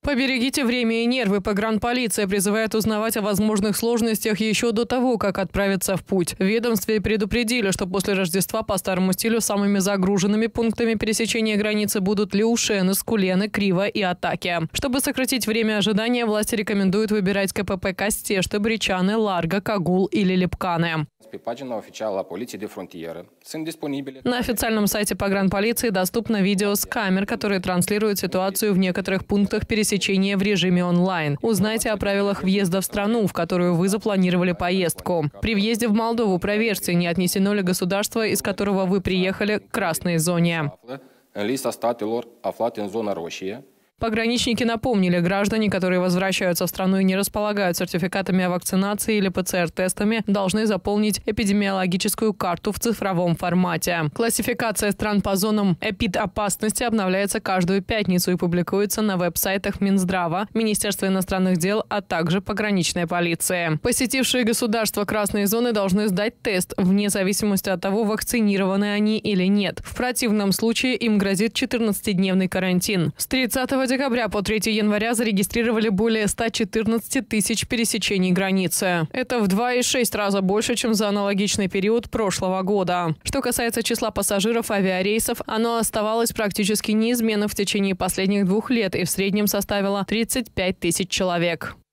Поберегите время и нервы. Погранполиция призывает узнавать о возможных сложностях еще до того, как отправиться в путь. В ведомстве предупредили, что после Рождества по старому стилю самыми загруженными пунктами пересечения границы будут Леушены, Скулены, Криво и Атаки. Чтобы сократить время ожидания, власти рекомендуют выбирать КПП Кастешты, Бричаны, Ларго, Кагул или Липканы. На официальном сайте погранполиции доступно видео с камер, которые транслируют ситуацию в некоторых пунктах пересечения в режиме онлайн. Узнайте о правилах въезда в страну, в которую вы запланировали поездку. При въезде в Молдову проверьте, не отнесено ли государство, из которого вы приехали, к красной зоне. Пограничники напомнили, граждане, которые возвращаются в страну и не располагают сертификатами о вакцинации или ПЦР-тестами, должны заполнить эпидемиологическую карту в цифровом формате. Классификация стран по зонам эпидопасности обновляется каждую пятницу и публикуется на веб-сайтах Минздрава, Министерства иностранных дел, а также пограничной полиции. Посетившие государства красной зоны должны сдать тест, вне зависимости от того, вакцинированы они или нет. В противном случае им грозит 14-дневный карантин. С 30 декабря по 3 января зарегистрировали более 114 тысяч пересечений границы. Это в 2,6 раза больше, чем за аналогичный период прошлого года. Что касается числа пассажиров авиарейсов, оно оставалось практически неизменным в течение последних 2 лет и в среднем составило 35 тысяч человек.